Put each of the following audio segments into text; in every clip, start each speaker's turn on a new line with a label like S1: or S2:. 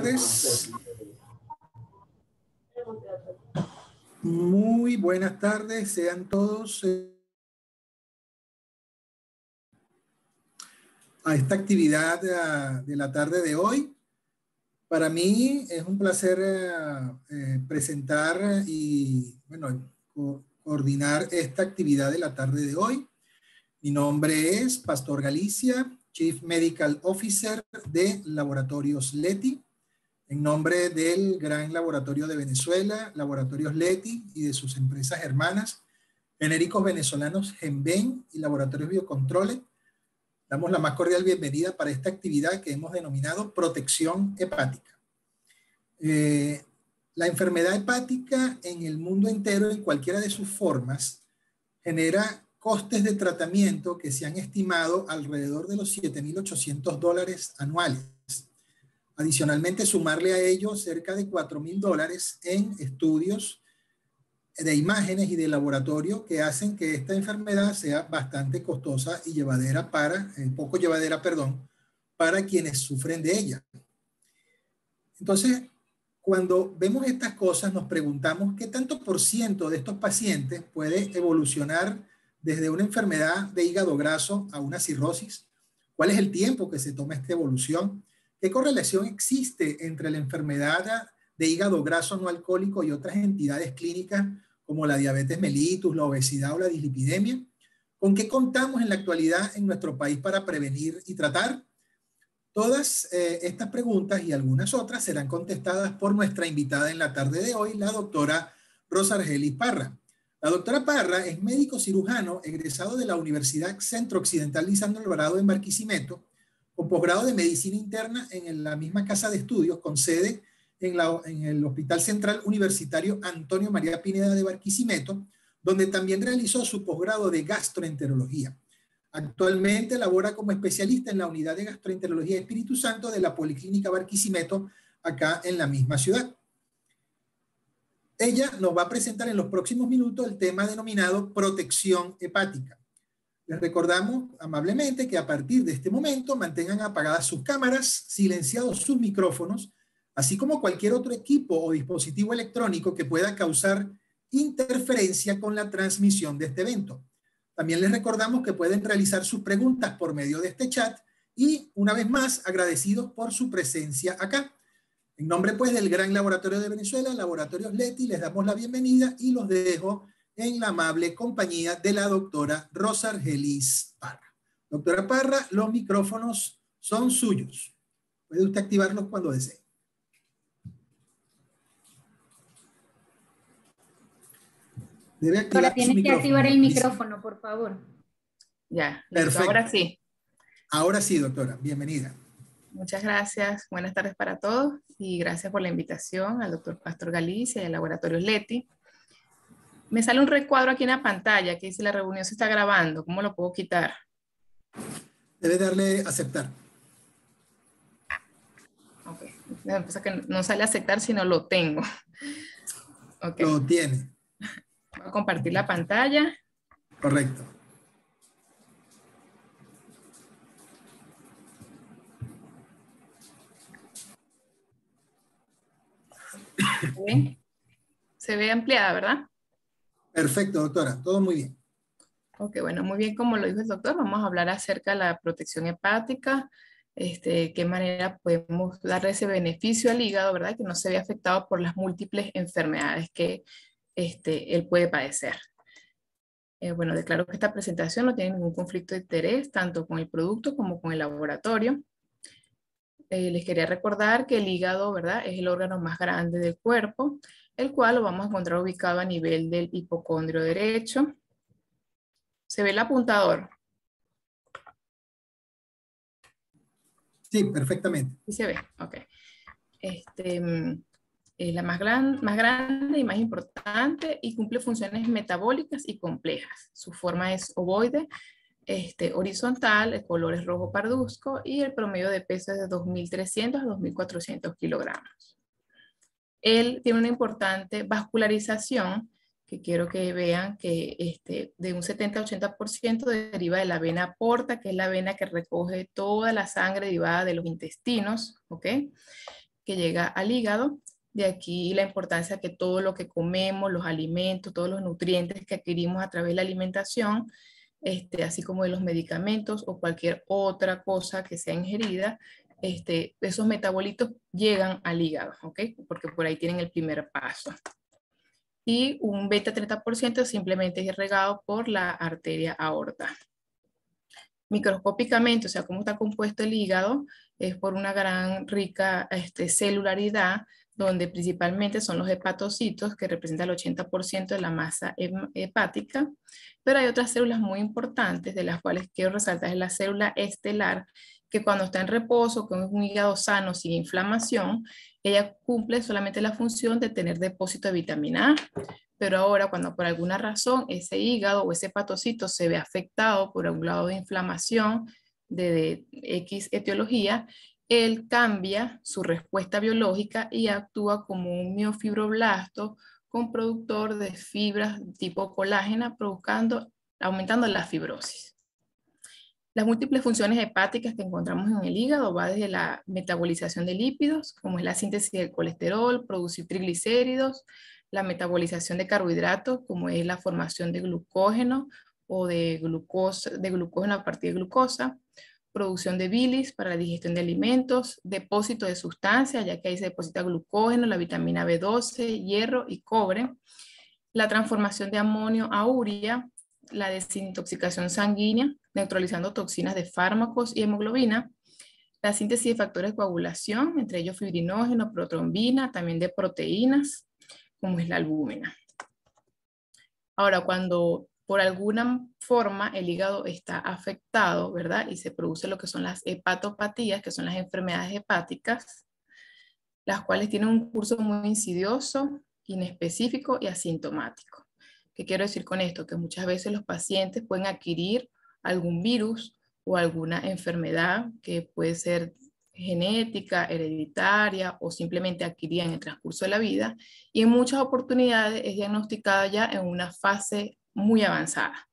S1: tardes. Muy buenas tardes, sean todos a esta actividad de la tarde de hoy. Para mí es un placer presentar y coordinar esta actividad de la tarde de hoy. Mi nombre es Pastor Galicia, Chief Medical Officer de Laboratorios Leti, en nombre del gran laboratorio de Venezuela, Laboratorios Leti, y de sus empresas hermanas, genéricos venezolanos Genven y Laboratorios Biocontrole. Damos la más cordial bienvenida para esta actividad que hemos denominado protección hepática. La enfermedad hepática en el mundo entero, en cualquiera de sus formas, genera costes de tratamiento que se han estimado alrededor de los $7.800 anuales. Adicionalmente, sumarle a ello cerca de $4.000 en estudios de imágenes y de laboratorio que hacen que esta enfermedad sea bastante costosa y llevadera poco llevadera, para quienes sufren de ella. Entonces, cuando vemos estas cosas, nos preguntamos qué tanto por ciento de estos pacientes puede evolucionar desde una enfermedad de hígado graso a una cirrosis. ¿Cuál es el tiempo que se toma esta evolución? ¿Qué correlación existe entre la enfermedad de hígado graso no alcohólico y otras entidades clínicas como la diabetes mellitus, la obesidad o la dislipidemia? ¿Con qué contamos en la actualidad en nuestro país para prevenir y tratar? Todas estas preguntas y algunas otras serán contestadas por nuestra invitada en la tarde de hoy, la doctora Rosa Argelis Parra. La doctora Parra es médico cirujano egresado de la Universidad Centro Occidental Lisandro Alvarado en Barquisimeto, con posgrado de medicina interna en la misma casa de estudios, con sede en el Hospital Central Universitario Antonio María Pineda de Barquisimeto, donde también realizó su posgrado de gastroenterología. Actualmente labora como especialista en la unidad de gastroenterología Espíritu Santo de la Policlínica Barquisimeto, acá en la misma ciudad. Ella nos va a presentar en los próximos minutos el tema denominado protección hepática. Les recordamos amablemente que a partir de este momento mantengan apagadas sus cámaras, silenciados sus micrófonos, así como cualquier otro equipo o dispositivo electrónico que pueda causar interferencia con la transmisión de este evento. También les recordamos que pueden realizar sus preguntas por medio de este chat y, una vez más, agradecidos por su presencia acá. En nombre, pues, del Gran Laboratorio de Venezuela, Laboratorios Leti, les damos la bienvenida y los dejo en la amable compañía de la doctora Rosa Argelis Parra. Doctora Parra, los micrófonos son suyos. Puede usted activarlos cuando desee. Debe activar
S2: Ahora tienes que activar el micrófono, por favor.
S3: Ya,
S1: perfecto.
S3: Ahora sí.
S1: Ahora sí, doctora. Bienvenida.
S3: Muchas gracias. Buenas tardes para todos y gracias por la invitación al doctor Pastor Galicia y al Laboratorios Leti. Me sale un recuadro aquí en la pantalla que dice la reunión se está grabando. ¿Cómo lo puedo quitar?
S1: Debe darle aceptar.
S3: Ok. Me pasa que no sale aceptar, sino lo tengo. Okay.
S1: Lo tiene.
S3: Voy a compartir la pantalla.
S1: Correcto.
S3: Se ve ampliada, ¿verdad?
S1: Perfecto, doctora. Todo muy bien.
S3: Ok, bueno, muy bien, como lo dijo el doctor, vamos a hablar acerca de la protección hepática, qué manera podemos darle ese beneficio al hígado, ¿verdad? Que no se vea afectado por las múltiples enfermedades que él puede padecer. Bueno, declaro que esta presentación no tiene ningún conflicto de interés, tanto con el producto como con el laboratorio. Les quería recordar que el hígado, ¿verdad? Es el órgano más grande del cuerpo, el cual lo vamos a encontrar ubicado a nivel del hipocondrio derecho. ¿Se ve el apuntador?
S1: Sí, perfectamente.
S3: Sí se ve, ok. Es la más grande y más importante y cumple funciones metabólicas y complejas. Su forma es ovoide, horizontal, el color es rojo parduzco y el promedio de peso es de 2.300 a 2.400 kilogramos. Él tiene una importante vascularización que quiero que vean que de un 70-80% deriva de la vena porta, que es la vena que recoge toda la sangre derivada de los intestinos, ¿ok? que llega al hígado. De aquí la importancia que todo lo que comemos, los alimentos, todos los nutrientes que adquirimos a través de la alimentación, así como de los medicamentos o cualquier otra cosa que sea ingerida, esos metabolitos llegan al hígado, ¿ok? Porque por ahí tienen el primer paso. Y un beta 30% simplemente es irrigado por la arteria aorta. Microscópicamente, o sea, cómo está compuesto el hígado, es por una gran rica celularidad, donde principalmente son los hepatocitos, que representan el 80% de la masa hepática, pero hay otras células muy importantes, de las cuales quiero resaltar es la célula estelar, que cuando está en reposo, con un hígado sano, sin inflamación, ella cumple solamente la función de tener depósito de vitamina A, pero ahora cuando por alguna razón ese hígado o ese hepatocito se ve afectado por un grado de inflamación de X etiología, él cambia su respuesta biológica y actúa como un miofibroblasto con productor de fibras tipo colágena, aumentando la fibrosis. Las múltiples funciones hepáticas que encontramos en el hígado va desde la metabolización de lípidos, como es la síntesis del colesterol, producir triglicéridos, la metabolización de carbohidratos, como es la formación de glucógeno o de glucógeno a partir de glucosa, producción de bilis para la digestión de alimentos, depósito de sustancias, ya que ahí se deposita glucógeno, la vitamina B12, hierro y cobre, la transformación de amonio a urea, la desintoxicación sanguínea, neutralizando toxinas de fármacos y hemoglobina, la síntesis de factores de coagulación, entre ellos fibrinógeno, protrombina, también de proteínas, como es la albúmina. Ahora, cuando por alguna forma el hígado está afectado, ¿verdad? Y se produce lo que son las hepatopatías, que son las enfermedades hepáticas, las cuales tienen un curso muy insidioso, inespecífico y asintomático. ¿Qué quiero decir con esto? Que muchas veces los pacientes pueden adquirir algún virus o alguna enfermedad que puede ser genética, hereditaria o simplemente adquirida en el transcurso de la vida, y en muchas oportunidades es diagnosticada ya en una fase muy avanzada.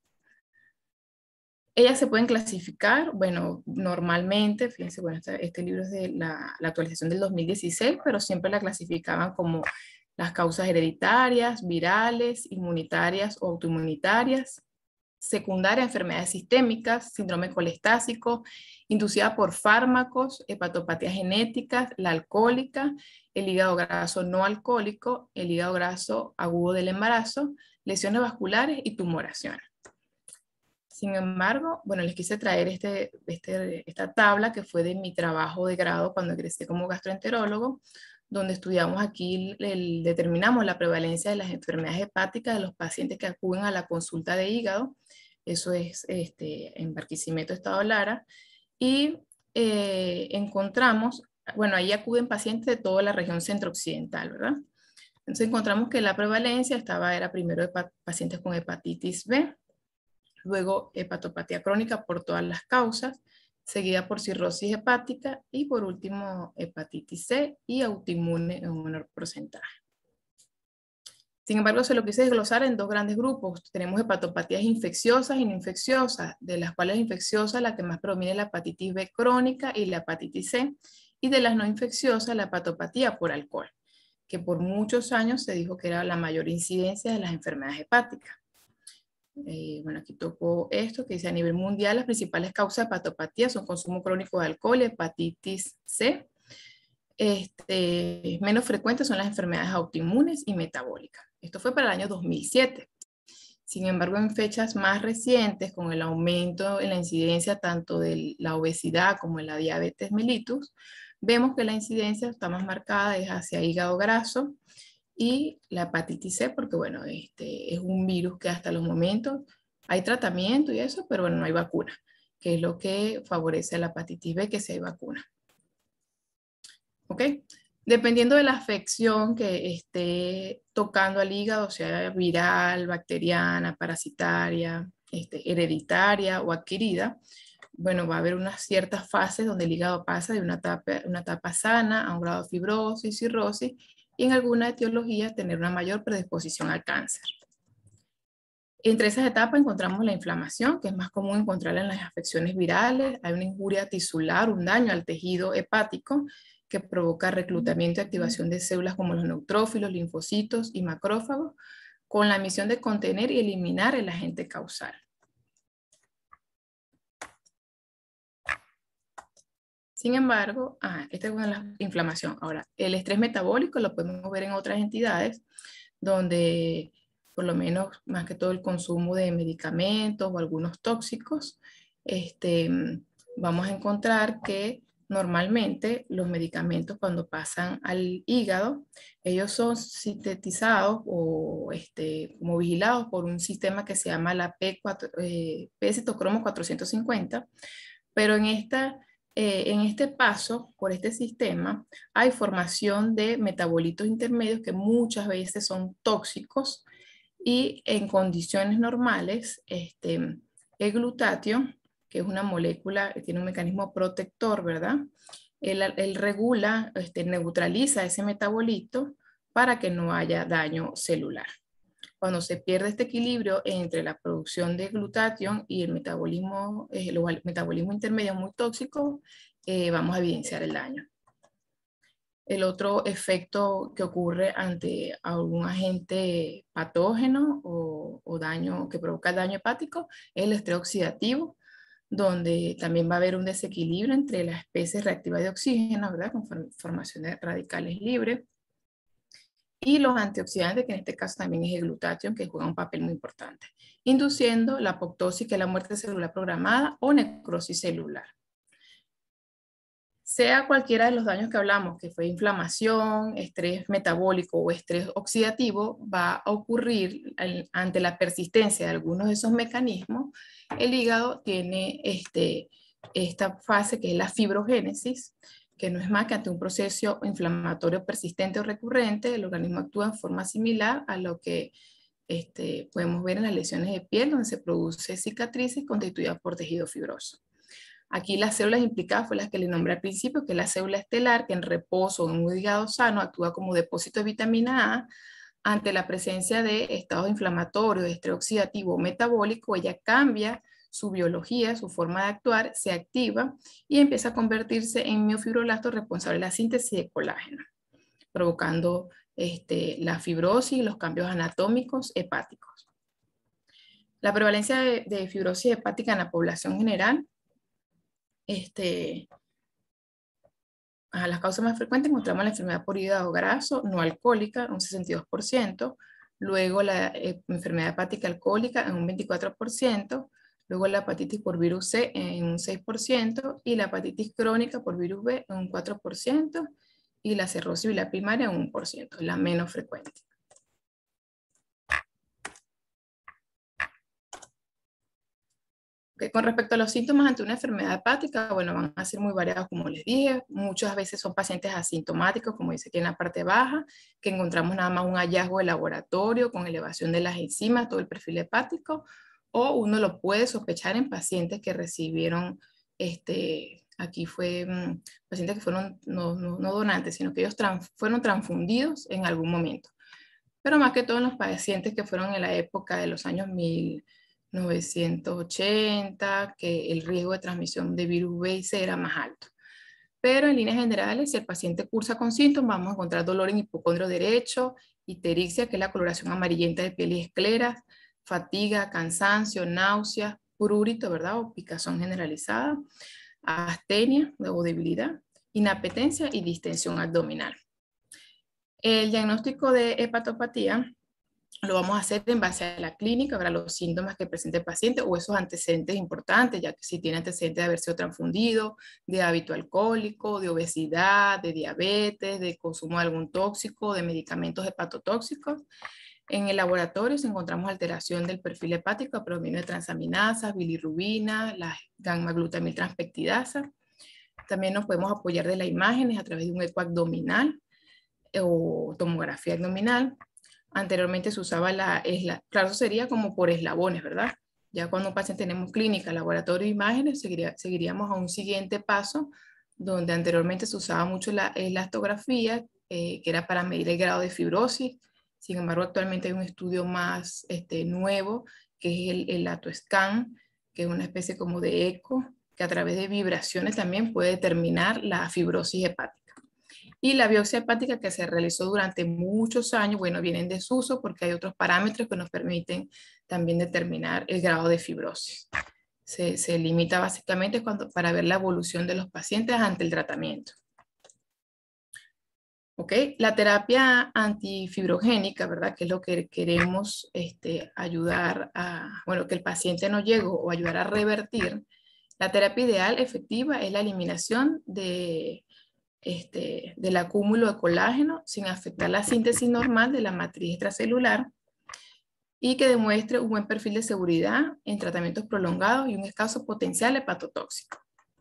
S3: Ellas se pueden clasificar, bueno, normalmente, fíjense, bueno, este libro es de la actualización del 2016, pero siempre la clasificaban como las causas hereditarias, virales, inmunitarias o autoinmunitarias, secundaria, enfermedades sistémicas, síndrome colestásico, inducida por fármacos, hepatopatías genéticas, la alcohólica, el hígado graso no alcohólico, el hígado graso agudo del embarazo, lesiones vasculares y tumoración. Sin embargo, bueno, les quise traer esta tabla que fue de mi trabajo de grado cuando egresé como gastroenterólogo, donde estudiamos aquí, determinamos la prevalencia de las enfermedades hepáticas de los pacientes que acuden a la consulta de hígado. Eso es en Barquisimeto, Estado Lara. Y encontramos, bueno, ahí acuden pacientes de toda la región centro-occidental, ¿verdad? Entonces encontramos que la prevalencia era primero de pacientes con hepatitis B, luego hepatopatía crónica por todas las causas, seguida por cirrosis hepática y por último hepatitis C y autoinmune en un menor porcentaje. Sin embargo, se lo quise desglosar en dos grandes grupos. Tenemos hepatopatías infecciosas y no infecciosas, de las cuales infecciosas la que más predomina es la hepatitis B crónica y la hepatitis C, y de las no infecciosas la hepatopatía por alcohol, que por muchos años se dijo que era la mayor incidencia de las enfermedades hepáticas. Bueno, aquí toco esto que dice a nivel mundial las principales causas de hepatopatía son consumo crónico de alcohol y hepatitis C. Menos frecuentes son las enfermedades autoinmunes y metabólicas. Esto fue para el año 2007. Sin embargo, en fechas más recientes, con el aumento en la incidencia tanto de la obesidad como de la diabetes mellitus, vemos que la incidencia está más marcada es hacia hígado graso y la hepatitis C, porque bueno, es un virus que hasta los momentos hay tratamiento y eso, pero bueno, no hay vacuna, que es lo que favorece a la hepatitis B, que se vacuna. ¿Ok? Dependiendo de la afección que esté tocando al hígado, sea viral, bacteriana, parasitaria, hereditaria o adquirida, bueno, va a haber unas ciertas fases donde el hígado pasa de una etapa sana a un grado de fibrosis, cirrosis, y en alguna etiología tener una mayor predisposición al cáncer. Entre esas etapas encontramos la inflamación, que es más común encontrarla en las afecciones virales. Hay una injuria tisular, un daño al tejido hepático, que provoca reclutamiento y activación de células como los neutrófilos, linfocitos y macrófagos, con la misión de contener y eliminar el agente causal. Sin embargo, esta es una de las inflamaciones. Ahora, el estrés metabólico lo podemos ver en otras entidades donde, por lo menos, más que todo el consumo de medicamentos o algunos tóxicos, vamos a encontrar que normalmente los medicamentos cuando pasan al hígado, ellos son sintetizados o como vigilados por un sistema que se llama la P-citocromo 450, pero en este paso, por este sistema, hay formación de metabolitos intermedios que muchas veces son tóxicos y en condiciones normales, el glutatión, que es una molécula que tiene un mecanismo protector, ¿verdad? Él regula, neutraliza ese metabolito para que no haya daño celular. Cuando se pierde este equilibrio entre la producción de glutatión y el metabolismo intermedio muy tóxico, vamos a evidenciar el daño. El otro efecto que ocurre ante algún agente patógeno o daño que provoca daño hepático es el estrés oxidativo, donde también va a haber un desequilibrio entre las especies reactivas de oxígeno, ¿verdad? Con formación de radicales libres, y los antioxidantes, que en este caso también es el glutatión, que juega un papel muy importante, induciendo la apoptosis, que es la muerte celular programada, o necrosis celular. Sea cualquiera de los daños que hablamos, que fue inflamación, estrés metabólico o estrés oxidativo, va a ocurrir ante la persistencia de algunos de esos mecanismos. El hígado tiene esta fase que es la fibrogénesis, que no es más que ante un proceso inflamatorio persistente o recurrente, el organismo actúa en forma similar a lo que podemos ver en las lesiones de piel, donde se produce cicatrices constituidas por tejido fibroso. Aquí las células implicadas fue las que le nombré al principio, que es la célula estelar, que en reposo en un hígado sano actúa como depósito de vitamina A. Ante la presencia de estados inflamatorios, de estrés oxidativo o metabólico, ella cambia su biología, su forma de actuar, se activa y empieza a convertirse en miofibroblasto responsable de la síntesis de colágeno, provocando la fibrosis y los cambios anatómicos hepáticos. La prevalencia de fibrosis hepática en la población general, las causas más frecuentes encontramos la enfermedad por hígado graso no alcohólica, un 62%, luego la enfermedad hepática alcohólica en un 24%, luego la hepatitis por virus C en un 6%, y la hepatitis crónica por virus B en un 4%, y la cirrosis biliar primaria en un 1%, la menos frecuente. Con respecto a los síntomas ante una enfermedad hepática, bueno, van a ser muy variados, como les dije. Muchas veces son pacientes asintomáticos, como dice aquí en la parte baja, que encontramos nada más un hallazgo de laboratorio con elevación de las enzimas, todo el perfil hepático, o uno lo puede sospechar en pacientes que recibieron, aquí fue pacientes que fueron no donantes, sino que ellos fueron transfundidos en algún momento. Pero más que todo en los pacientes que fueron en la época de los años 1980, que el riesgo de transmisión de virus B y C era más alto. Pero en líneas generales, si el paciente cursa con síntomas, vamos a encontrar dolor en hipocondrio derecho, ictericia, que es la coloración amarillenta de piel y escleras, fatiga, cansancio, náuseas, prurito, ¿verdad? O picazón generalizada, astenia o debilidad, inapetencia y distensión abdominal. El diagnóstico de hepatopatía lo vamos a hacer en base a la clínica, para los síntomas que presenta el paciente o esos antecedentes importantes, ya que si tiene antecedentes de haber sido transfundido, de hábito alcohólico, de obesidad, de diabetes, de consumo de algún tóxico, de medicamentos hepatotóxicos. En el laboratorio encontramos alteración del perfil hepático, predominio de transaminasas, bilirrubina, la gamma-glutamil transpeptidasa. También nos podemos apoyar de las imágenes a través de un eco abdominal o tomografía abdominal. Anteriormente se usaba claro, eso sería como por eslabones, ¿verdad? Ya cuando un paciente tenemos clínica, laboratorio e imágenes, seguiríamos a un siguiente paso, donde anteriormente se usaba mucho la elastografía, que era para medir el grado de fibrosis. Sin embargo, actualmente hay un estudio más nuevo, que es el AtoScan, que es una especie como de eco, que a través de vibraciones también puede determinar la fibrosis hepática. Y la biopsia hepática que se realizó durante muchos años, bueno, viene en desuso porque hay otros parámetros que nos permiten también determinar el grado de fibrosis. Se limita básicamente para ver la evolución de los pacientes ante el tratamiento. ¿Ok? La terapia antifibrogénica, ¿verdad? Que es lo que queremos ayudar a, bueno, que el paciente no llegue o ayudar a revertir. La terapia ideal efectiva es la eliminación del acúmulo de colágeno sin afectar la síntesis normal de la matriz extracelular y que demuestre un buen perfil de seguridad en tratamientos prolongados y un escaso potencial hepatotóxico.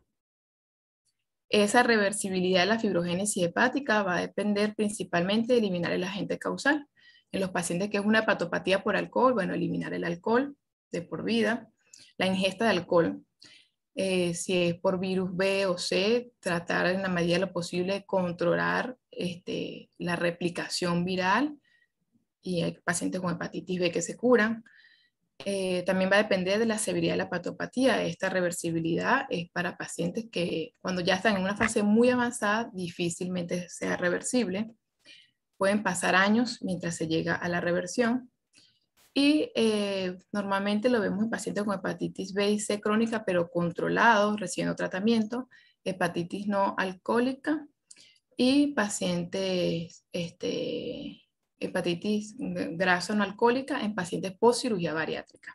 S3: Esa reversibilidad de la fibrogénesis hepática va a depender principalmente de eliminar el agente causal. En los pacientes que es una hepatopatía por alcohol, bueno, eliminar el alcohol de por vida, la ingesta de alcohol. Si es por virus B o C, tratar en la medida de lo posible de controlar la replicación viral, y hay pacientes con hepatitis B que se curan. También va a depender de la severidad de la hepatopatía. Esta reversibilidad es para pacientes que cuando ya están en una fase muy avanzada, difícilmente sea reversible. Pueden pasar años mientras se llega a la reversión. Y normalmente lo vemos en pacientes con hepatitis B y C crónica, pero controlados, recibiendo tratamiento, hepatitis no alcohólica y pacientes, hepatitis grasa no alcohólica en pacientes post cirugía bariátrica.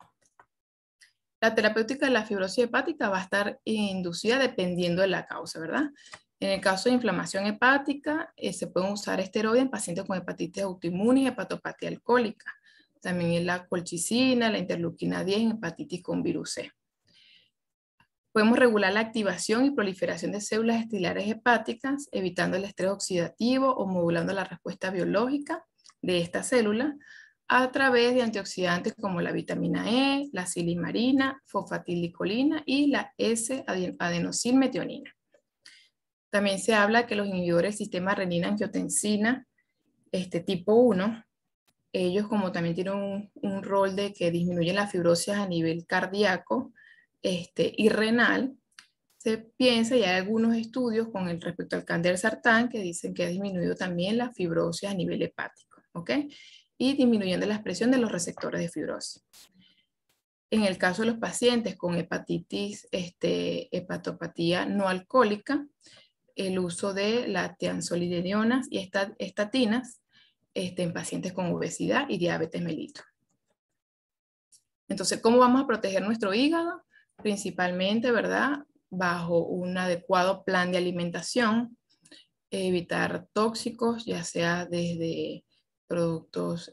S3: La terapéutica de la fibrosis hepática va a estar inducida dependiendo de la causa, ¿verdad? En el caso de inflamación hepática, se pueden usar esteroides en pacientes con hepatitis autoinmune y hepatopatía alcohólica. También es la colchicina, la interleuquina 10 en hepatitis con virus C. Podemos regular la activación y proliferación de células estilares hepáticas, evitando el estrés oxidativo o modulando la respuesta biológica de esta célula a través de antioxidantes como la vitamina E, la silimarina, fosfatilicolina y la S-adenosilmetionina. También se habla que los inhibidores del sistema renina-angiotensina tipo 1, ellos como también tienen un rol de que disminuyen la fibrosis a nivel cardíaco y renal, se piensa, y hay algunos estudios con respecto al candersartán que dicen que ha disminuido también la fibrosis a nivel hepático, ¿ok? Y disminuyendo la expresión de los receptores de fibrosis. En el caso de los pacientes con hepatitis, hepatopatía no alcohólica, el uso de las tiansolidinonas y estatinas en pacientes con obesidad y diabetes mellitus. Entonces, ¿cómo vamos a proteger nuestro hígado? Principalmente, ¿verdad? Bajo un adecuado plan de alimentación, evitar tóxicos, ya sea desde productos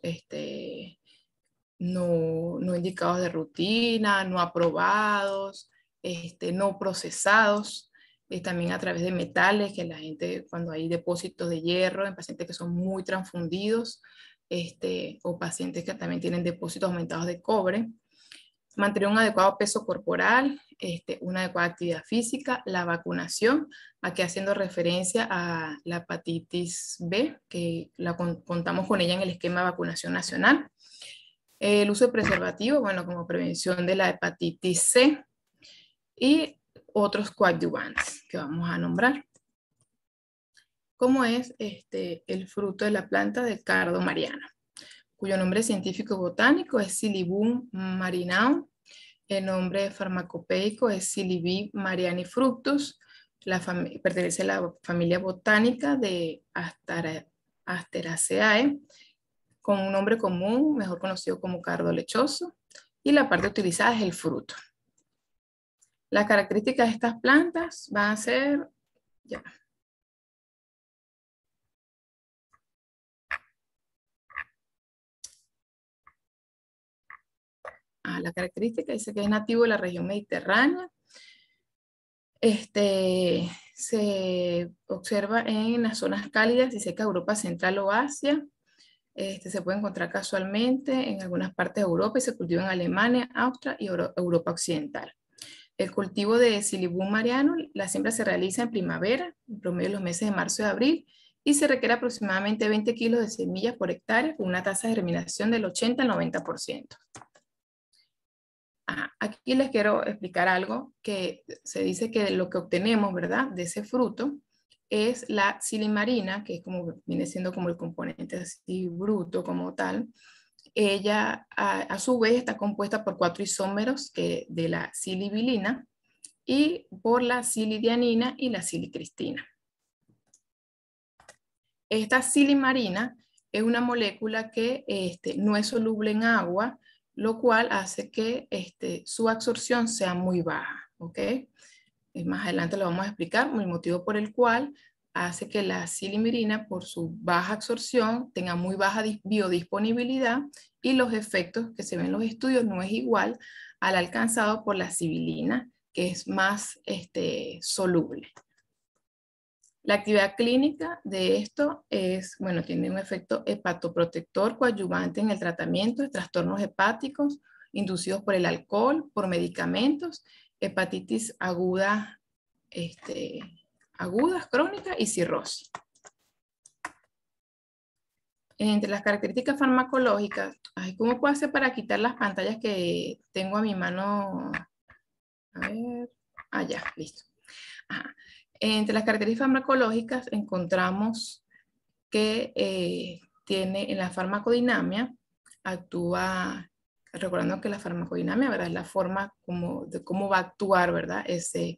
S3: no indicados de rutina, no aprobados, no procesados, también a través de metales, que la gente, cuando hay depósitos de hierro en pacientes que son muy transfundidos, o pacientes que también tienen depósitos aumentados de cobre. Mantener un adecuado peso corporal, una adecuada actividad física, la vacunación, aquí haciendo referencia a la hepatitis B, que contamos con ella en el esquema de vacunación nacional. El uso de preservativo, bueno, como prevención de la hepatitis C y otros coadyuvantes que vamos a nombrar. Como es el fruto de la planta de cardo mariana, cuyo nombre científico botánico es Silybum marinau. El nombre farmacopeico es Silybum marianifructus. Pertenece a la familia botánica de Asteraceae, con un nombre común, mejor conocido como cardo lechoso, y la parte utilizada es el fruto. Las características de estas plantas van a ser, la característica dice que es nativo de la región mediterránea. Se observa en las zonas cálidas y secas de Europa Central o Asia. Se puede encontrar casualmente en algunas partes de Europa y se cultiva en Alemania, Austria y Europa Occidental. El cultivo de Silybum mariano, la siembra se realiza en primavera, en promedio en los meses de marzo y abril, y se requiere aproximadamente 20 kilos de semillas por hectárea con una tasa de germinación del 80 al 90%. Aquí les quiero explicar algo que se dice que lo que obtenemos, ¿verdad?, de ese fruto es la silimarina, que es como, viene siendo como el componente así bruto como tal. Ella a su vez está compuesta por 4 isómeros de la silibilina y por la silidianina y la silicristina. Esta silimarina es una molécula que no es soluble en agua, lo cual hace que su absorción sea muy baja, ¿ok? Más adelante lo vamos a explicar, el motivo por el cual hace que la silimarina, por su baja absorción, tenga muy baja biodisponibilidad y los efectos que se ven en los estudios no es igual al alcanzado por la sibilina, que es más soluble. La actividad clínica de esto es, bueno, tiene un efecto hepatoprotector coadyuvante en el tratamiento de trastornos hepáticos inducidos por el alcohol, por medicamentos, hepatitis aguda, agudas, crónicas y cirrosis. Entre las características farmacológicas, ¿cómo puedo hacer para quitar las pantallas que tengo a mi mano? A ver, ya, listo. Ajá. Entre las características farmacológicas encontramos que tiene en la farmacodinamia, actúa, recordando que la farmacodinamia, ¿verdad?, es la forma de cómo va a actuar, ¿verdad?, ese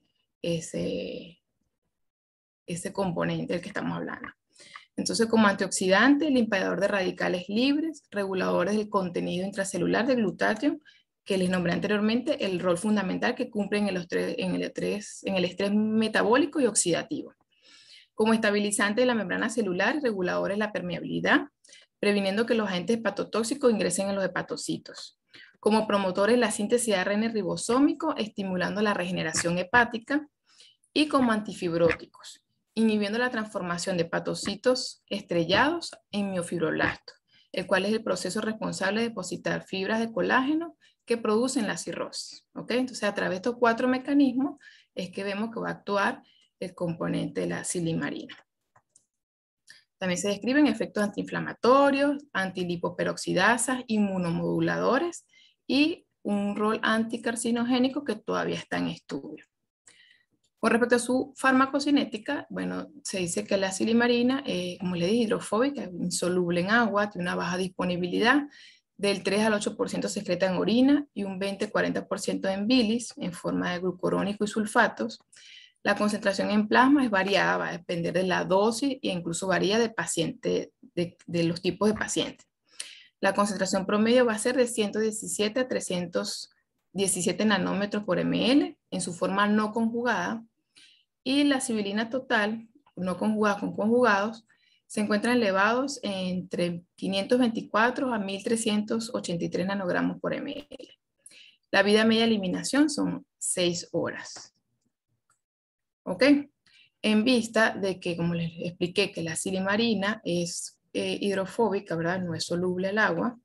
S3: componente del que estamos hablando. Entonces, como antioxidante, limpiador de radicales libres, reguladores del contenido intracelular de glutatión, que les nombré anteriormente, el rol fundamental que cumplen en el estrés metabólico y oxidativo. Como estabilizante de la membrana celular, reguladores de la permeabilidad, previniendo que los agentes hepatotóxicos ingresen en los hepatocitos. Como promotores de la síntesis de ARN ribosómico, estimulando la regeneración hepática. Y como antifibróticos, inhibiendo la transformación de hepatocitos estrellados en miofibroblastos, el cual es el proceso responsable de depositar fibras de colágeno que producen la cirrosis. ¿Ok? Entonces, a través de estos 4 mecanismos es que vemos que va a actuar el componente de la silimarina. También se describen efectos antiinflamatorios, antilipoperoxidasas, inmunomoduladores y un rol anticarcinogénico que todavía está en estudio. Con respecto a su farmacocinética, bueno, se dice que la silimarina, como le dije, hidrofóbica, insoluble en agua, tiene una baja disponibilidad, del 3 al 8% se excreta en orina y un 20-40% en bilis, en forma de glucurónico y sulfatos. La concentración en plasma es variada, va a depender de la dosis e incluso varía de paciente, de los tipos de pacientes. La concentración promedio va a ser de 117 a 317 nanómetros por ml en su forma no conjugada. Y la sibilina total, no conjugada con conjugados, se encuentran elevados entre 524 a 1383 nanogramos por ml. La vida media de eliminación son 6 horas. ¿Ok? En vista de que, como les expliqué, que la silimarina es hidrofóbica, ¿verdad? No es soluble al agua,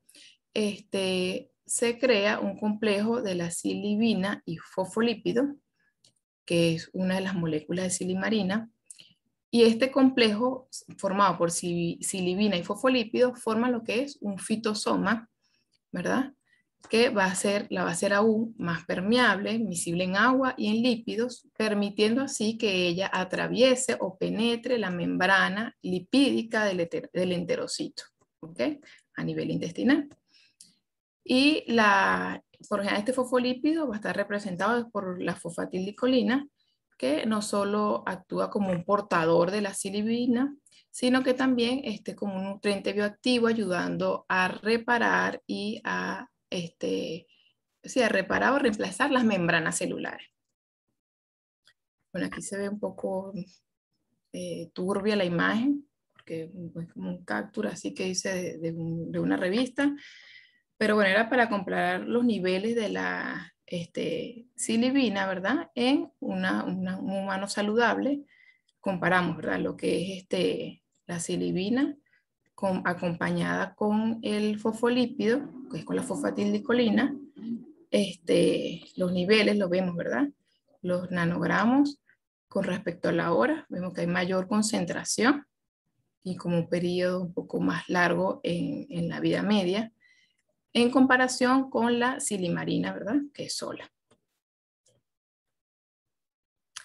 S3: se crea un complejo de la silibina y fosfolípido, que es una de las moléculas de silimarina, y este complejo formado por silibina y fosfolípidos forma lo que es un fitosoma, ¿verdad? Que la va a hacer aún más permeable, miscible en agua y en lípidos, permitiendo así que ella atraviese o penetre la membrana lipídica del enterocito, ¿ok? A nivel intestinal. Y por ejemplo, este fosfolípido va a estar representado por la fosfatildilcolina, que no solo actúa como un portador de la silibina, sino que también como un nutriente bioactivo ayudando a reparar y a reparar o reemplazar las membranas celulares. Bueno, aquí se ve un poco turbia la imagen, porque es como un captura así que hice de una revista. Pero bueno, era para comparar los niveles de la silibina, ¿verdad? En un humano saludable. Comparamos, ¿verdad? Lo que es la silibina acompañada con el fosfolípido, que es con la fosfatildilcolina. Los niveles los vemos, ¿verdad? Los nanogramos con respecto a la hora. Vemos que hay mayor concentración y como un periodo un poco más largo en la vida media, en comparación con la silimarina, ¿verdad? Que es sola.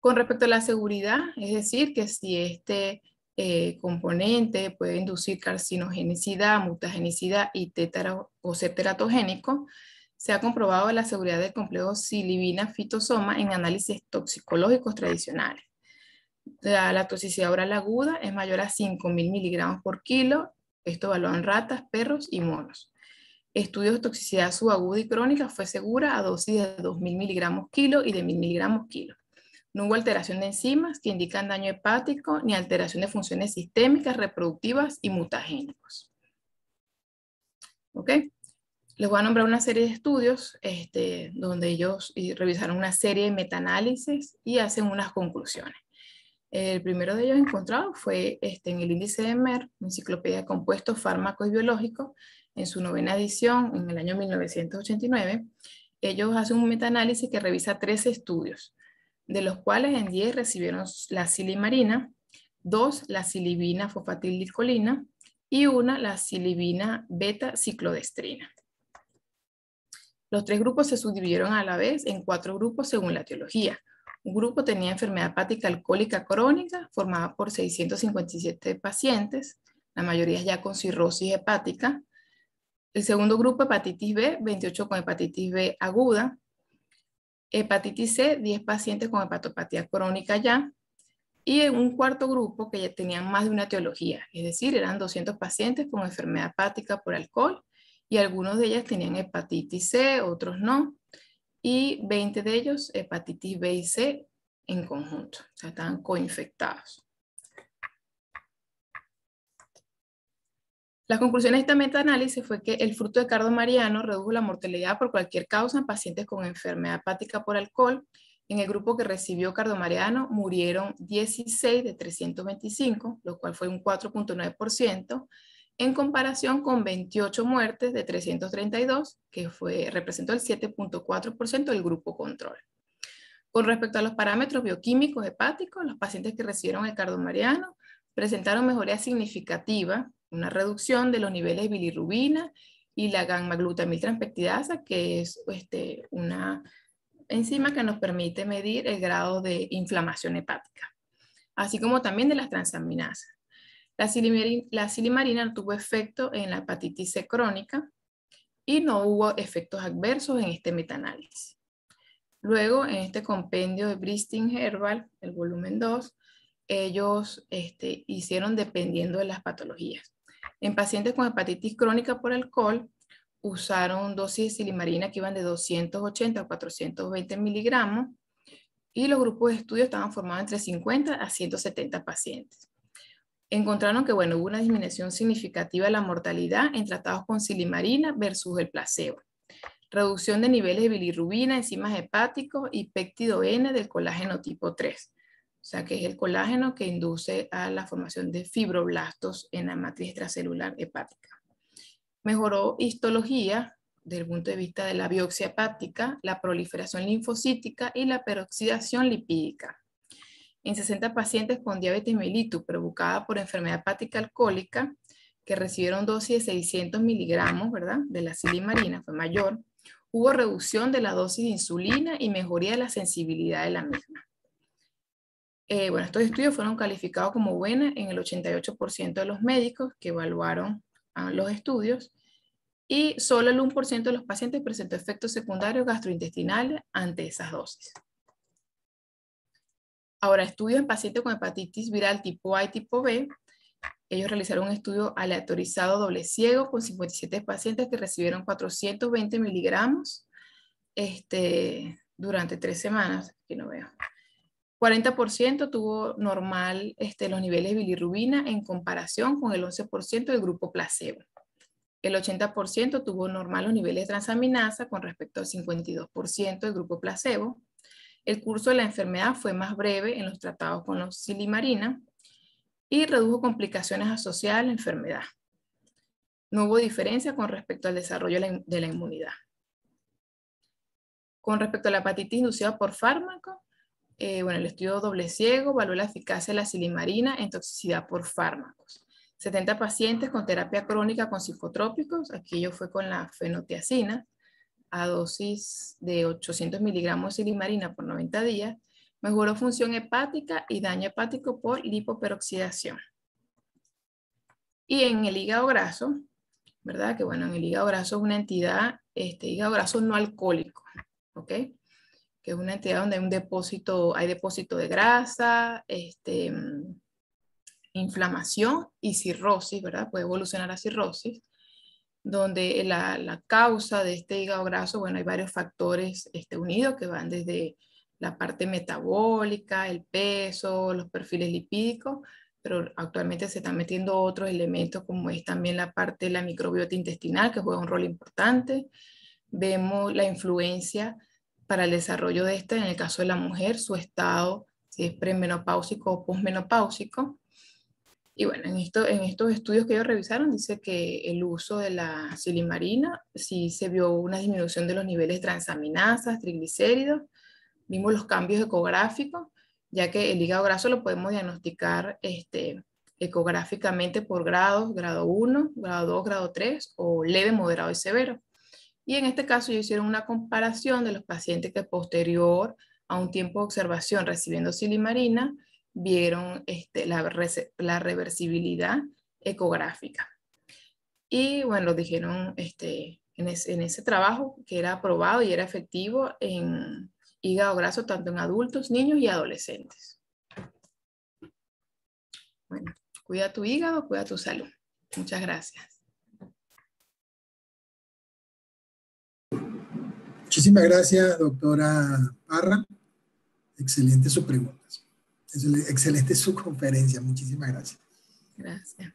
S3: Con respecto a la seguridad, es decir, que si este componente puede inducir carcinogenicidad, mutagenicidad y o ser teratogénico, se ha comprobado la seguridad del complejo silibina-fitosoma en análisis toxicológicos tradicionales. La toxicidad oral aguda es mayor a 5.000 miligramos por kilo, esto evaluado en ratas, perros y monos. Estudios de toxicidad subaguda y crónica fue segura a dosis de 2.000 miligramos kilo y de 1.000 miligramos kilo. No hubo alteración de enzimas que indican daño hepático ni alteración de funciones sistémicas, reproductivas y mutagénicos. ¿Ok? Les voy a nombrar una serie de estudios donde ellos revisaron una serie de metaanálisis y hacen unas conclusiones. El primero de ellos encontrado fue en el índice de Merck, Enciclopedia de Compuestos Fármacos y Biológicos, en su 9ª edición en el año 1989. Ellos hacen un metaanálisis que revisa 13 estudios, de los cuales en 10 recibieron la silimarina, 2 la silibina fosfatildilcolina y 1 la silibina beta-ciclodestrina. Los 3 grupos se subdividieron a la vez en 4 grupos según la etiología. Un grupo tenía enfermedad hepática alcohólica crónica, formada por 657 pacientes, la mayoría ya con cirrosis hepática. El segundo grupo, hepatitis B, 28 con hepatitis B aguda. Hepatitis C, 10 pacientes con hepatopatía crónica ya. Y en un cuarto grupo que ya tenían más de una etiología, es decir, eran 200 pacientes con enfermedad hepática por alcohol, y algunos de ellas tenían hepatitis C, otros no, y 20 de ellos hepatitis B y C en conjunto, o sea, estaban coinfectados. Las conclusiones de esta metaanálisis fue que el fruto de cardo mariano redujo la mortalidad por cualquier causa en pacientes con enfermedad hepática por alcohol. En el grupo que recibió cardo mariano murieron 16 de 325, lo cual fue un 4.9%, en comparación con 28 muertes de 332, que representó el 7.4% del grupo control. Con respecto a los parámetros bioquímicos hepáticos, los pacientes que recibieron el cardo mariano presentaron mejoría significativa, una reducción de los niveles de bilirrubina y la gamma-glutamiltranseptidasa, que es una enzima que nos permite medir el grado de inflamación hepática, así como también de las transaminasas. La silimarina no tuvo efecto en la hepatitis C crónica y no hubo efectos adversos en este metaanálisis. Luego, en este compendio de Bristing Herbal, el volumen 2, ellos hicieron dependiendo de las patologías. En pacientes con hepatitis crónica por alcohol, usaron dosis de silimarina que iban de 280 a 420 miligramos, y los grupos de estudio estaban formados entre 50 a 170 pacientes. Encontraron que, hubo una disminución significativa de la mortalidad en tratados con silimarina versus el placebo. Reducción de niveles de bilirrubina, enzimas hepáticos y péptido N del colágeno tipo 3. O sea, que es el colágeno que induce a la formación de fibroblastos en la matriz extracelular hepática. Mejoró histología desde el punto de vista de la biopsia hepática, la proliferación linfocítica y la peroxidación lipídica. En 60 pacientes con diabetes mellitus provocada por enfermedad hepática alcohólica, que recibieron dosis de 600 miligramos, ¿verdad?, de la silimarina, fue mayor, hubo reducción de la dosis de insulina y mejoría de la sensibilidad de la misma. Estos estudios fueron calificados como buenos en el 88% de los médicos que evaluaron los estudios, y solo el 1% de los pacientes presentó efectos secundarios gastrointestinales ante esas dosis. Ahora, estudios en pacientes con hepatitis viral tipo A y tipo B. Ellos realizaron un estudio aleatorizado doble ciego con 57 pacientes que recibieron 420 miligramos durante 3 semanas. Aquí no veo. 40% tuvo normal los niveles de bilirrubina en comparación con el 11% del grupo placebo. El 80% tuvo normal los niveles de transaminasa con respecto al 52% del grupo placebo. El curso de la enfermedad fue más breve en los tratados con los silimarina y redujo complicaciones asociadas a la enfermedad. No hubo diferencia con respecto al desarrollo de la inmunidad. Con respecto a la hepatitis inducida por fármaco, el estudio doble ciego evaluó la eficacia de la silimarina en toxicidad por fármacos. 70 pacientes con terapia crónica con psicotrópicos, aquello fue con la fenotiazina, a dosis de 800 miligramos de silimarina por 90 días, Mejoró función hepática y daño hepático por lipoperoxidación. Y en el hígado graso, ¿verdad? Que bueno, en el hígado graso es una entidad, hígado graso no alcohólico, ¿ok? Que es una entidad donde hay depósito de grasa, inflamación y cirrosis, ¿verdad? Puede evolucionar a cirrosis, donde la causa de este hígado graso, bueno, hay varios factores unidos que van desde la parte metabólica, el peso, los perfiles lipídicos, pero actualmente se están metiendo otros elementos como es también la parte de la microbiota intestinal, que juega un rol importante. Vemos la influencia para el desarrollo de en el caso de la mujer, su estado, si es premenopáusico o posmenopáusico. Y bueno, en estos estudios que ellos revisaron, dice que el uso de la silimarina, sí se vio una disminución de los niveles de transaminasas, triglicéridos, vimos los cambios ecográficos, ya que el hígado graso lo podemos diagnosticar ecográficamente por grados, grado 1, grado 2, grado 3, o leve, moderado y severo. Y en este caso ellos hicieron una comparación de los pacientes que posterior a un tiempo de observación recibiendo silimarina, vieron la reversibilidad ecográfica. Y bueno, dijeron en ese trabajo que era aprobado y era efectivo en hígado graso tanto en adultos, niños y adolescentes. Bueno, cuida tu hígado, cuida tu salud. Muchas gracias.
S1: Muchísimas gracias, doctora Parra. Excelente sus preguntas. Excelente su conferencia. Muchísimas gracias.
S3: Gracias.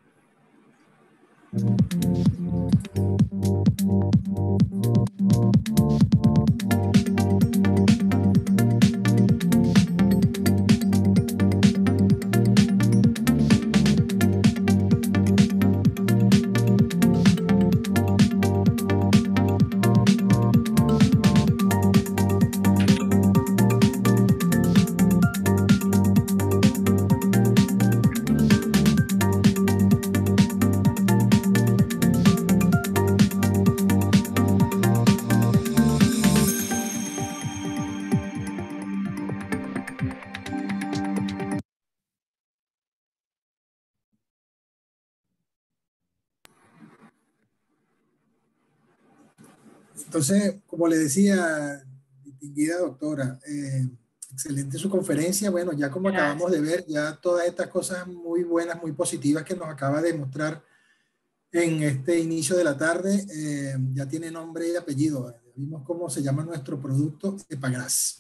S1: Entonces, como le decía, distinguida doctora, excelente su conferencia. Bueno, ya como
S3: Gracias.
S1: acabamos de ver, ya todas estas cosas muy buenas, muy positivas que nos acaba de mostrar en este inicio de la tarde, ya tiene nombre y apellido. Vimos cómo se llama nuestro producto, Epagras.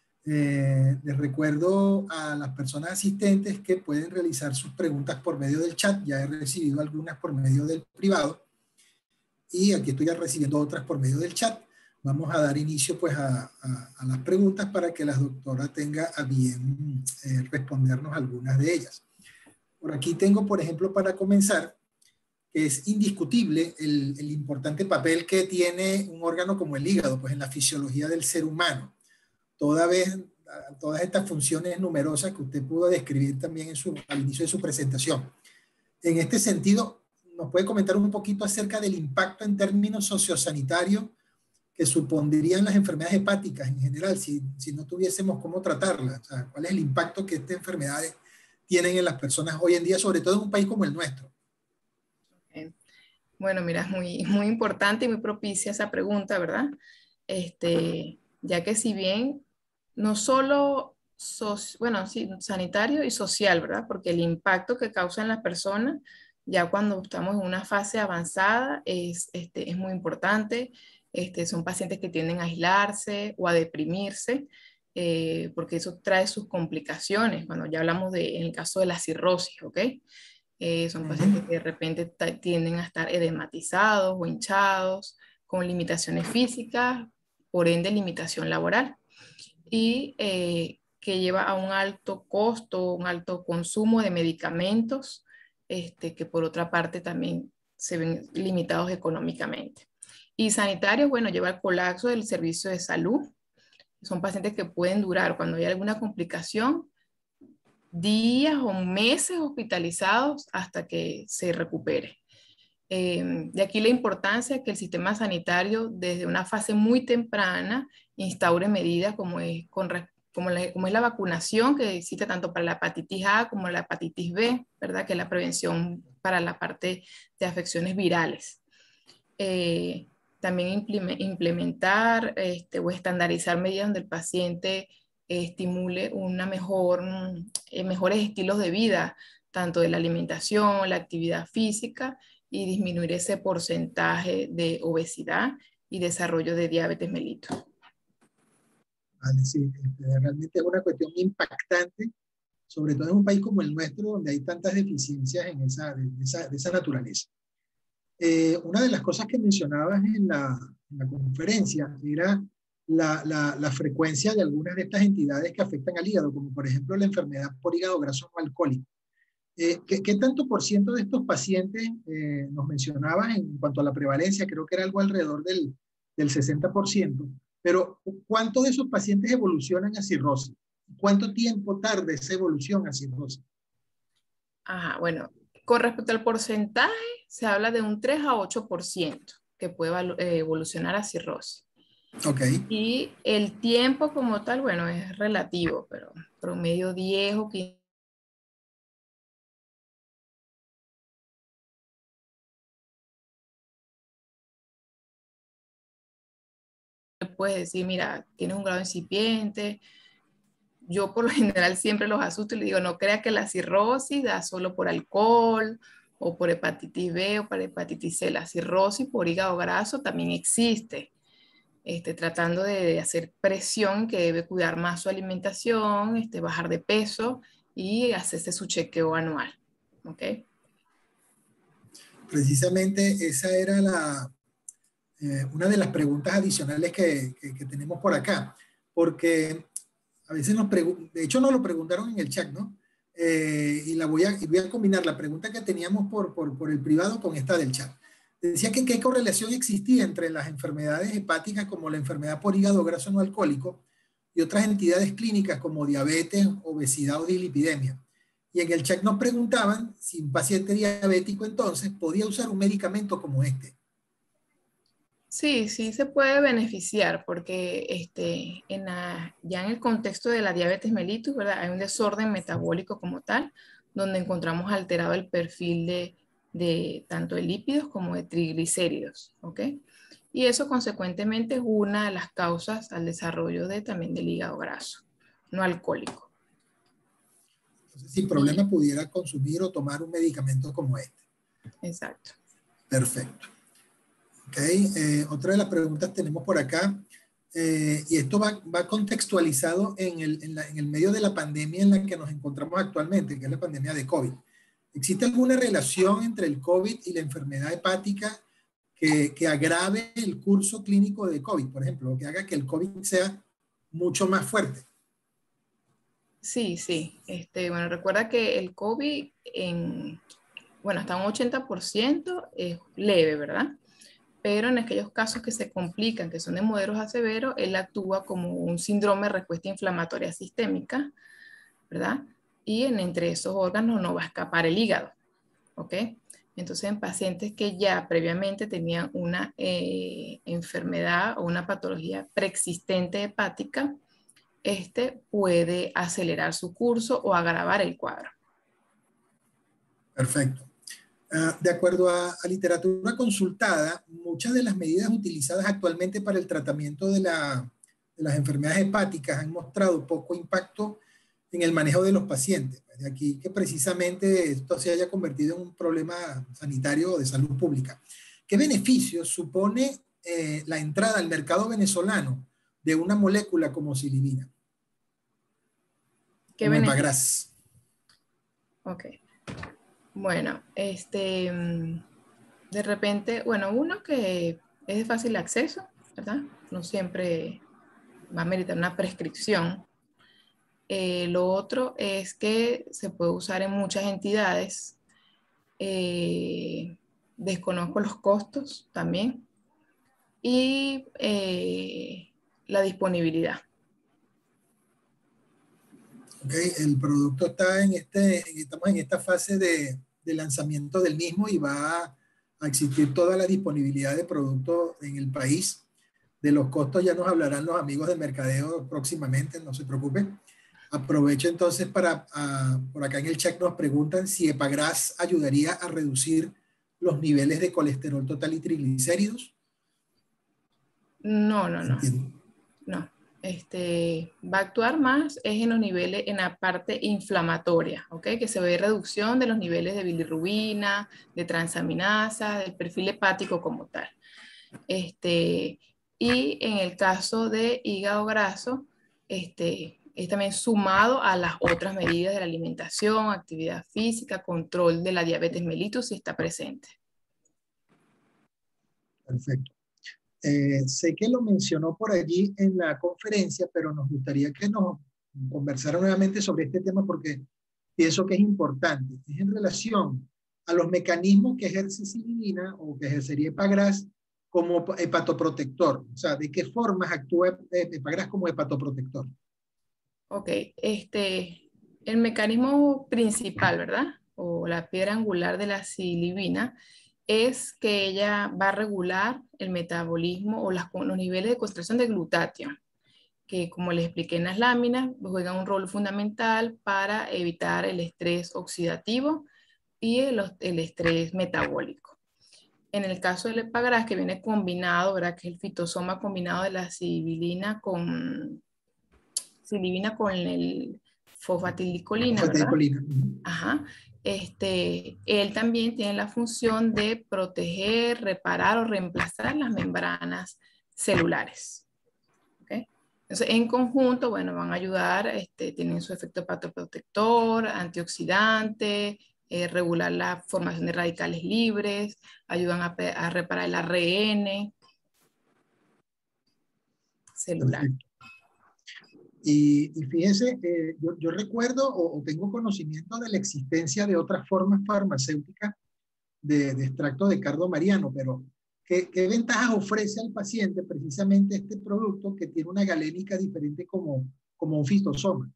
S1: Les recuerdo a las personas asistentes que pueden realizar sus preguntas por medio del chat. Ya he recibido algunas por medio del privado. Y aquí estoy recibiendo otras por medio del chat. Vamos a dar inicio pues a las preguntas para que la doctora tenga a bien respondernos algunas de ellas. Por aquí tengo, por ejemplo, para comenzar, que es indiscutible el importante papel que tiene un órgano como el hígado pues en la fisiología del ser humano. Todas estas funciones numerosas que usted pudo describir también al inicio de su presentación. En este sentido, ¿nos puede comentar un poquito acerca del impacto en términos sociosanitarios que supondrían las enfermedades hepáticas en general si no tuviésemos cómo tratarlas? O sea, ¿cuál es el impacto que estas enfermedades tienen en las personas hoy en día, sobre todo en un país como el nuestro?
S3: Bueno, mira, es muy importante y muy propicia esa pregunta, ¿verdad? Ya que si bien no solo, sí, sanitario y social, ¿verdad? Porque el impacto que causa en las personas, ya cuando estamos en una fase avanzada, es muy importante. Son pacientes que tienden a aislarse o a deprimirse, porque eso trae sus complicaciones. Cuando ya hablamos en el caso de la cirrosis, ¿ok? Son pacientes que de repente tienden a estar edematizados o hinchados, con limitaciones físicas, por ende limitación laboral, y que lleva a un alto costo, un alto consumo de medicamentos, que por otra parte también se ven limitados económicamente. Y sanitarios, bueno, lleva al colapso del servicio de salud. Son pacientes que pueden durar, cuando hay alguna complicación, días o meses hospitalizados hasta que se recupere. De aquí la importancia que el sistema sanitario desde una fase muy temprana instaure medidas como es como es la vacunación que existe tanto para la hepatitis A como la hepatitis B, ¿verdad? Que es la prevención para la parte de afecciones virales. También implementar o estandarizar medidas donde el paciente estimule mejores estilos de vida, tanto de la alimentación, la actividad física, y disminuir ese porcentaje de obesidad y desarrollo de diabetes mellitus.
S1: Vale, sí, realmente es una cuestión impactante, sobre todo en un país como el nuestro, donde hay tantas deficiencias de esa naturaleza. Una de las cosas que mencionabas en la conferencia era la frecuencia de algunas de estas entidades que afectan al hígado, como por ejemplo la enfermedad por hígado graso no alcohólico. ¿Qué tanto por ciento de estos pacientes nos mencionabas en cuanto a la prevalencia? Creo que era algo alrededor del 60%, pero ¿cuántos de esos pacientes evolucionan a cirrosis? ¿Cuánto tiempo tarda esa evolución a cirrosis?
S3: Ajá, bueno, con respecto al porcentaje, se habla de un 3 a 8% que puede evolucionar a cirrosis.
S1: Okay.
S3: Y el tiempo como tal, bueno, es relativo, pero promedio 10 o 15. Puedes decir, mira, tienes un grado incipiente. Yo por lo general siempre los asusto y les digo, no crea que la cirrosis da solo por alcohol o por hepatitis B o por hepatitis C. La cirrosis por hígado graso también existe. Tratando de hacer presión, que debe cuidar más su alimentación, bajar de peso y hacerse su chequeo anual. ¿Ok?
S1: Precisamente esa era una de las preguntas adicionales que tenemos por acá, porque a veces de hecho nos lo preguntaron en el chat, ¿no? Y voy a combinar la pregunta que teníamos por el privado con esta del chat. Decía que qué correlación existía entre las enfermedades hepáticas como la enfermedad por hígado graso no alcohólico y otras entidades clínicas como diabetes, obesidad o dislipidemia. Y en el chat nos preguntaban si un paciente diabético entonces podía usar un medicamento como este.
S3: Sí, sí se puede beneficiar porque ya en el contexto de la diabetes mellitus, ¿verdad? Hay un desorden metabólico como tal, donde encontramos alterado el perfil de tanto de lípidos como de triglicéridos, ¿ok? Y eso consecuentemente es una de las causas al desarrollo también del hígado graso, no alcohólico.
S1: Entonces, sin problema pudiera consumir o tomar un medicamento como este.
S3: Exacto.
S1: Perfecto. Ok, otra de las preguntas tenemos por acá, y esto va contextualizado en el medio de la pandemia en la que nos encontramos actualmente, que es la pandemia de COVID. ¿Existe alguna relación entre el COVID y la enfermedad hepática que agrave el curso clínico de COVID, por ejemplo, o que haga que el COVID sea mucho más fuerte?
S3: Sí, sí. Bueno, recuerda que el COVID hasta un 80% es leve, ¿verdad? Pero en aquellos casos que se complican, que son de moderos a severos, él actúa como un síndrome de respuesta inflamatoria sistémica, ¿verdad? Y entre esos órganos no va a escapar el hígado, ¿ok? Entonces, en pacientes que ya previamente tenían una enfermedad o una patología preexistente hepática, puede acelerar su curso o agravar el cuadro.
S1: Perfecto. De acuerdo a literatura consultada, muchas de las medidas utilizadas actualmente para el tratamiento de las enfermedades hepáticas han mostrado poco impacto en el manejo de los pacientes. De aquí que precisamente esto se haya convertido en un problema sanitario de salud pública. ¿Qué beneficios supone la entrada al mercado venezolano de una molécula como silibina?
S3: ¿Qué
S1: como el
S3: beneficio?
S1: Bagras.
S3: Ok. Bueno, de repente, bueno, uno que es de fácil acceso, ¿verdad? No siempre va a meritar una prescripción. Lo otro es que se puede usar en muchas entidades. Desconozco los costos también. Y la disponibilidad.
S1: Okay, el producto está estamos en esta fase de lanzamiento del mismo y va a existir toda la disponibilidad de producto en el país De los costos ya nos hablarán los amigos de mercadeo próximamente, no se preocupen. Aprovecho entonces por acá en el chat nos preguntan si Epagras ayudaría a reducir los niveles de colesterol total y triglicéridos.
S3: No, no, no.
S1: Entiendo.
S3: No. Va a actuar más es en los niveles, en la parte inflamatoria, ¿ok? Que se ve reducción de los niveles de bilirrubina, de transaminasa, del perfil hepático como tal. Y en el caso de hígado graso, es también sumado a las otras medidas de la alimentación, actividad física, control de la diabetes mellitus si está presente.
S1: Perfecto. Sé que lo mencionó por allí en la conferencia, pero nos gustaría que nos conversara nuevamente sobre este tema porque pienso que es importante. Es en relación a los mecanismos que ejerce sildenafil o que ejercería Epagras como hepatoprotector. O sea, ¿de qué formas actúa Epagras como hepatoprotector?
S3: Ok, el mecanismo principal, ¿verdad? O la piedra angular de la silibina es que ella va a regular el metabolismo o los niveles de concentración de glutatión, que como les expliqué en las láminas, juegan un rol fundamental para evitar el estrés oxidativo y el estrés metabólico. En el caso del Epagras, que viene combinado, ¿verdad? Que es el fitosoma combinado de la silibina con el fosfatilicolina, ¿verdad?
S1: Fosfatilicolina.
S3: Ajá. Él también tiene la función de proteger, reparar o reemplazar las membranas celulares. ¿Okay? Entonces, en conjunto, bueno, van a ayudar, tienen su efecto hepatoprotector, antioxidante, regular la formación de radicales libres, ayudan a reparar el ARN celular.
S1: Perfecto. Y fíjense, yo recuerdo o tengo conocimiento de la existencia de otras formas farmacéuticas de extracto de cardo mariano, pero ¿qué ventajas ofrece al paciente precisamente este producto que tiene una galénica diferente como un fitosoma?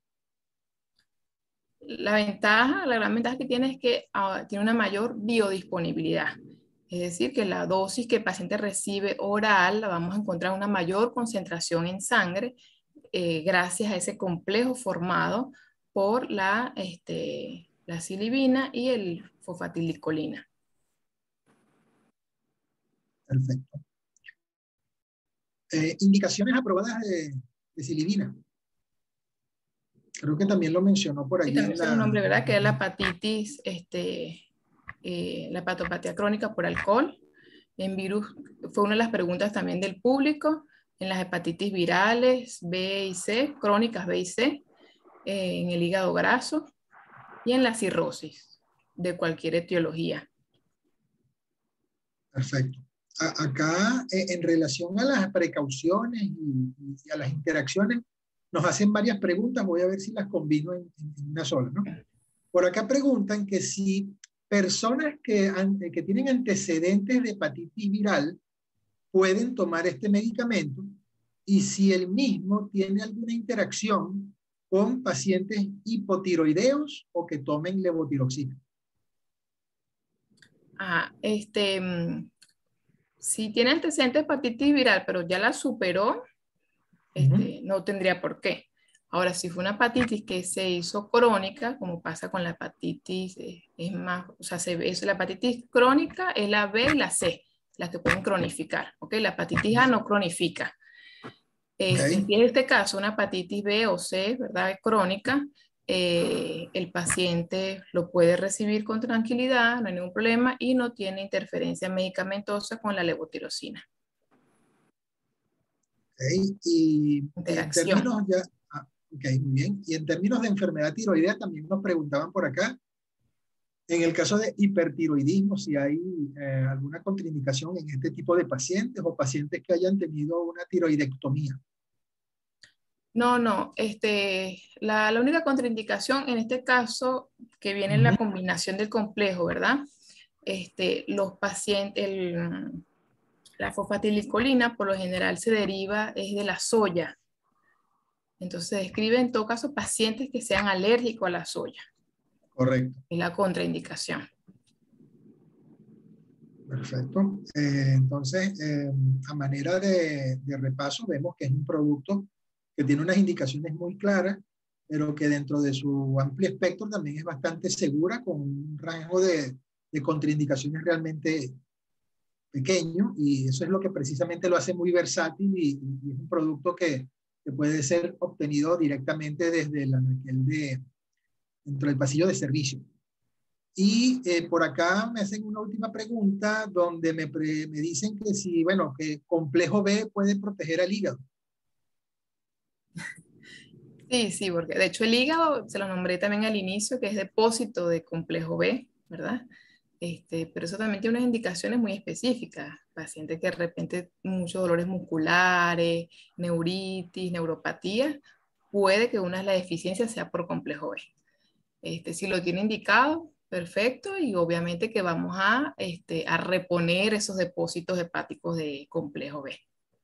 S3: La gran ventaja que tiene es que tiene una mayor biodisponibilidad. Es decir, que la dosis que el paciente recibe oral la vamos a encontrar una mayor concentración en sangre gracias a ese complejo formado por la silibina y el fosfatilicolina.
S1: Perfecto. Indicaciones aprobadas de silibina. Creo que también lo mencionó por
S3: Y
S1: allí
S3: también
S1: en
S3: tiene un
S1: la...
S3: nombre, ¿verdad? Que es la hepatitis, la hepatopatía crónica por alcohol. En virus, fue una de las preguntas también del público. En las hepatitis virales B y C, crónicas B y C, en el hígado graso y en la cirrosis de cualquier etiología.
S1: Perfecto. Acá, en relación a las precauciones y a las interacciones, nos hacen varias preguntas. Voy a ver si las combino en una sola, ¿no? Por acá preguntan que si personas que tienen antecedentes de hepatitis viral pueden tomar este medicamento y si el mismo tiene alguna interacción con pacientes hipotiroideos o que tomen levotiroxina.
S3: Si tiene antecedentes de hepatitis viral, pero ya la superó, no tendría por qué. Ahora, si fue una hepatitis que se hizo crónica, como pasa con la hepatitis, es más, o sea, la hepatitis crónica es la B y la C, las que pueden cronificar, ¿ok? La hepatitis A no cronifica.
S1: Okay.
S3: Si es este caso, una hepatitis B o C, ¿verdad? Crónica, el paciente lo puede recibir con tranquilidad, no hay ningún problema y no tiene interferencia medicamentosa con la levotirosina.
S1: Okay. Y en
S3: Interacción.
S1: términos ya, ok, muy bien. Y en términos de enfermedad tiroidea también nos preguntaban por acá, en el caso de hipertiroidismo, si hay alguna contraindicación en este tipo de pacientes o pacientes que hayan tenido una tiroidectomía.
S3: No, no, la única contraindicación en este caso que viene en la combinación del complejo, ¿verdad? Los pacientes, la fosfatilicolina por lo general se deriva es de la soya. Entonces se describe en todo caso pacientes que sean alérgicos a la soya.
S1: Correcto.
S3: Es la contraindicación.
S1: Perfecto. Entonces, a manera de repaso, vemos que es un producto que tiene unas indicaciones muy claras, pero que dentro de su amplio espectro también es bastante segura, con un rango de contraindicaciones realmente pequeño, y eso es lo que precisamente lo hace muy versátil y es un producto que puede ser obtenido directamente desde el anaquel dentro del pasillo de servicio. Y por acá me hacen una última pregunta donde me dicen que si, bueno, que complejo B puede proteger al hígado.
S3: Sí, sí, porque de hecho el hígado, se lo nombré también al inicio, que es depósito de complejo B, ¿verdad? Pero eso también tiene unas indicaciones muy específicas. Pacientes que de repente muchos dolores musculares, neuritis, neuropatía, puede que una de las deficiencias sea por complejo B. Si lo tiene indicado, perfecto, y obviamente que vamos a reponer esos depósitos hepáticos de complejo B.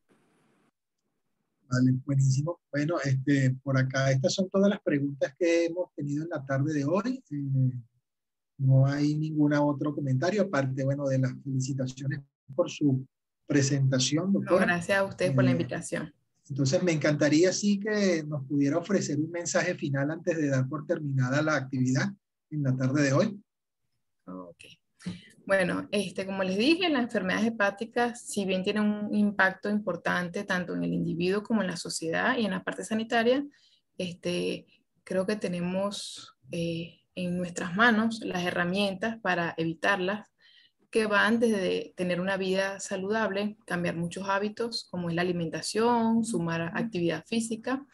S1: Vale, buenísimo. Bueno, por acá estas son todas las preguntas que hemos tenido en la tarde de hoy. No hay ningún otro comentario, aparte, bueno, de las felicitaciones por su presentación,
S3: No,
S1: doctora.
S3: gracias a ustedes por la
S1: Eh,
S3: invitación.
S1: entonces, me encantaría sí que nos pudiera ofrecer un mensaje final antes de dar por terminada la actividad en la tarde de hoy.
S3: Ok. Bueno, como les dije, las enfermedades hepáticas, si bien tienen un impacto importante tanto en el individuo como en la sociedad y en la parte sanitaria, creo que tenemos en nuestras manos las herramientas para evitarlas, que van desde tener una vida saludable, cambiar muchos hábitos, como es la alimentación, sumar actividad física,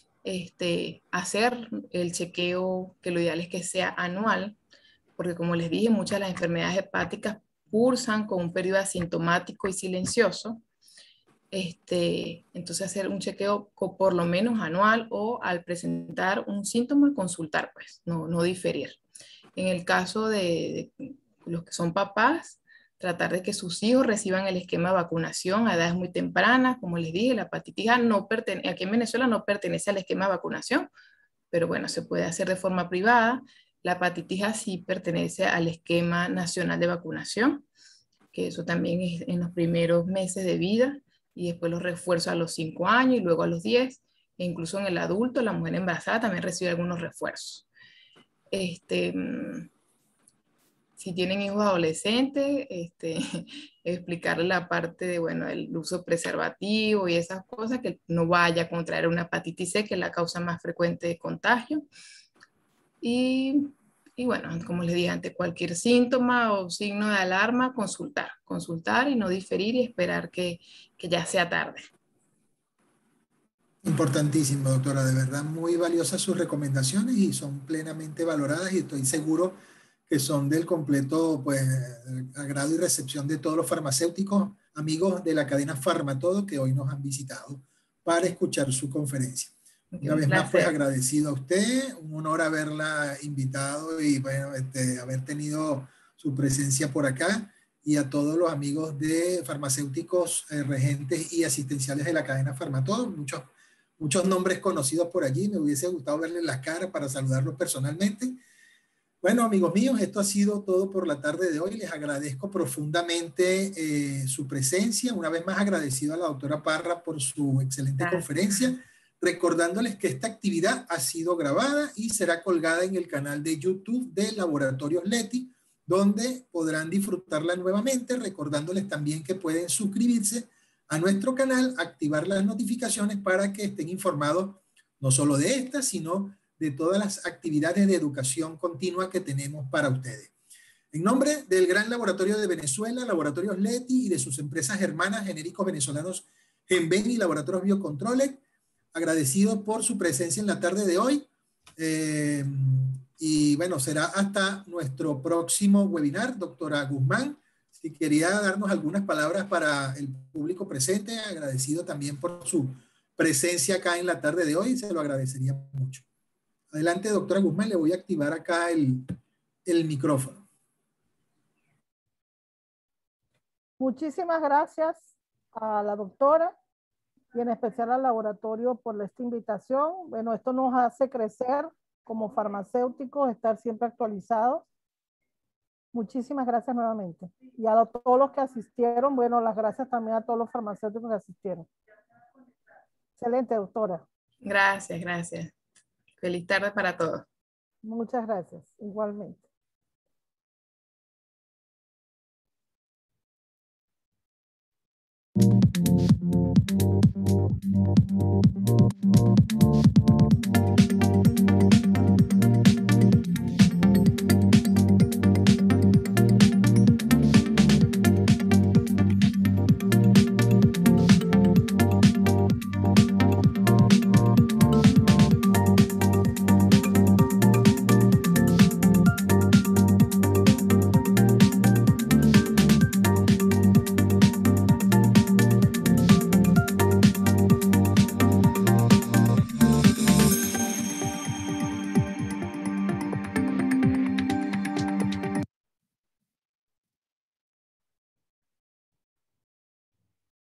S3: hacer el chequeo, que lo ideal es que sea anual, porque como les dije, muchas de las enfermedades hepáticas cursan con un periodo asintomático y silencioso. Entonces hacer un chequeo por lo menos anual, o al presentar un síntoma consultar, pues no diferir. En el caso de los que son papás, tratar de que sus hijos reciban el esquema de vacunación a edades muy tempranas. Como les dije, la hepatitis A aquí en Venezuela no pertenece al esquema de vacunación, pero bueno, se puede hacer de forma privada. La hepatitis A sí pertenece al esquema nacional de vacunación, que eso también es en los primeros meses de vida, y después los refuerzos a los 5 años y luego a los 10, e incluso en el adulto, la mujer embarazada también recibe algunos refuerzos. Si tienen hijos adolescentes, explicarle la parte de, bueno, el uso preservativo y esas cosas, que no vaya a contraer una hepatitis C, que es la causa más frecuente de contagio. Y, y bueno, como les dije, ante cualquier síntoma o signo de alarma, consultar y no diferir y esperar que ya sea tarde.
S1: Importantísimo, doctora, de verdad muy valiosas sus recomendaciones y son plenamente valoradas, y estoy seguro que son del completo pues, agrado y recepción de todos los farmacéuticos, amigos de la cadena Farmatodo, que hoy nos han visitado para escuchar su conferencia. Una
S3: Un
S1: vez más, pues
S3: placer.
S1: agradecido a usted, un honor haberla invitado y bueno, haber tenido su presencia por acá, y a todos los amigos de farmacéuticos regentes y asistenciales de la cadena Farmatodo. Muchos nombres conocidos por allí, me hubiese gustado verles las caras para saludarlos personalmente. Bueno, amigos míos, esto ha sido todo por la tarde de hoy. Les agradezco profundamente su presencia. Una vez más agradecido a la doctora Parra por su excelente
S3: Gracias.
S1: conferencia, recordándoles que esta actividad ha sido grabada y será colgada en el canal de YouTube de Laboratorios Leti, donde podrán disfrutarla nuevamente, recordándoles también que pueden suscribirse a nuestro canal, activar las notificaciones para que estén informados no solo de esta, sino de todas las actividades de educación continua que tenemos para ustedes. En nombre del Gran Laboratorio de Venezuela, Laboratorios Leti, y de sus empresas hermanas genéricos venezolanos Genven y Laboratorios Biocontrole, agradecido por su presencia en la tarde de hoy. Y bueno, será hasta nuestro próximo webinar, doctora Guzmán. Si quería darnos algunas palabras para el público presente, agradecido también por su presencia acá en la tarde de hoy, se lo agradecería mucho. Adelante, doctora Guzmán, le voy a activar acá el micrófono.
S4: Muchísimas gracias a la doctora y en especial al laboratorio por esta invitación. Bueno, esto nos hace crecer como farmacéuticos, estar siempre actualizados. Muchísimas gracias nuevamente. Y a todos los que asistieron, bueno, las gracias también a todos los farmacéuticos que asistieron. Excelente, doctora.
S3: Gracias, gracias. Feliz tarde para todos.
S4: Muchas gracias, igualmente.